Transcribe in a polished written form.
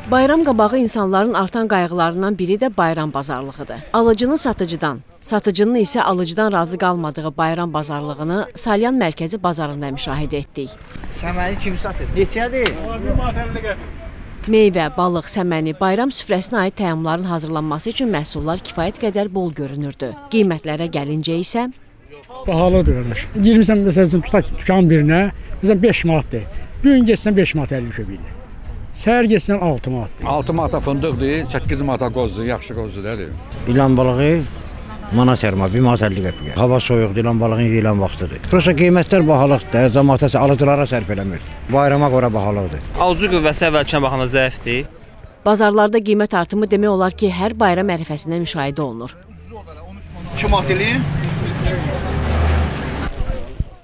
Bayram qabağı insanların artan qayğılarından biri də bayram bazarlığıdır. Alıcının satıcıdan, satıcının isə alıcıdan razı qalmadığı bayram bazarlığını Salyan mərkəzi bazarında müşahidə etdik. Səməni kim satır? Neçədir? Meyvə, balıq, səməni, bayram süfrəsinə aid təamların hazırlanması üçün məhsullar kifayət qədər bol görünürdü. Qiymətlərə gəlincə isə bahalıdır qardaş. 20 sən məsələn tutaq dükan birinə, məsələn 5 manatdır. Bu gün getsən 5 manat 50 köpəkdir. Səhər getsən 6 manatdır. 6 manata fındıqdır, 8 manata qozdur, yaxşı qozdur. İlan balığı manat yarıma, 1 manat 50 qəpiyə. Hava soyuqdur, ilan balığın yeyilən vaxtıdır. Prosta qiymətlər bahalıqdır, cəmaətə alıcılara sərf eləmir. Bayrama görə bahalıqdır. Alıcı qüvvəsi əvvəlkən baxanda zəifdir. Bazarlarda qiymət artımı demək olar ki, hər bayram ərəfəsində müşahidə olunur. 2 manat eləyir.